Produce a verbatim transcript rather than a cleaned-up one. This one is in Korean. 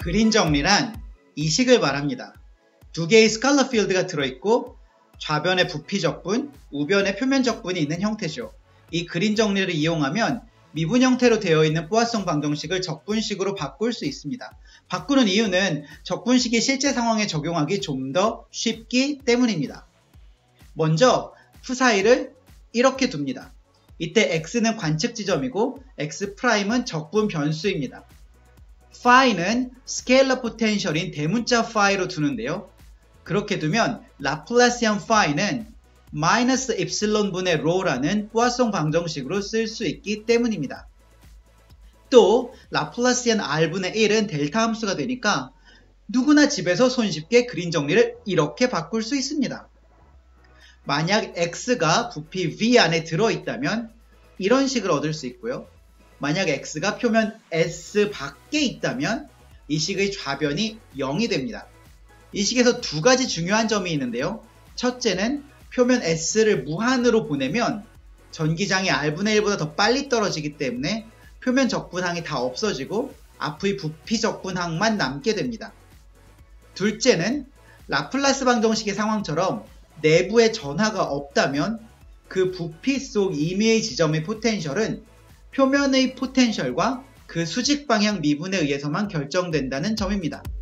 그린 정리란 이 식을 말합니다. 두 개의 스칼러 필드가 들어있고 좌변에 부피 적분, 우변에 표면 적분이 있는 형태죠. 이 그린 정리를 이용하면 미분 형태로 되어 있는 포화송 방정식을 적분식으로 바꿀 수 있습니다. 바꾸는 이유는 적분식이 실제 상황에 적용하기 좀 더 쉽기 때문입니다. 먼저 psi를 이렇게 둡니다. 이때 x는 관측 지점이고 x'은 적분 변수입니다. phi는 스케일러 포텐셜인 대문자 phi로 두는데요. 그렇게 두면 라플라시안 phi는 마이너스 입실론 분의 rho라는 포화송 방정식으로 쓸 수 있기 때문입니다. 또 라플라시안 r분의 일은 델타 함수가 되니까 누구나 집에서 손쉽게 그린 정리를 이렇게 바꿀 수 있습니다. 만약 x가 부피 V 안에 들어있다면 이런 식을 얻을 수 있고요. 만약 x가 표면 S 밖에 있다면 이 식의 좌변이 영이 됩니다. 이 식에서 두 가지 중요한 점이 있는데요. 첫째는 표면 S를 무한으로 보내면 전기장이 R분의 일보다 더 빨리 떨어지기 때문에 표면 적분항이 다 없어지고 앞의 부피 적분항만 남게 됩니다. 둘째는 라플라스 방정식의 상황처럼 내부에 전하가 없다면 그 부피 속 임의의 지점의 포텐셜은 표면의 포텐셜과 그 수직 방향 미분에 의해서만 결정된다는 점입니다.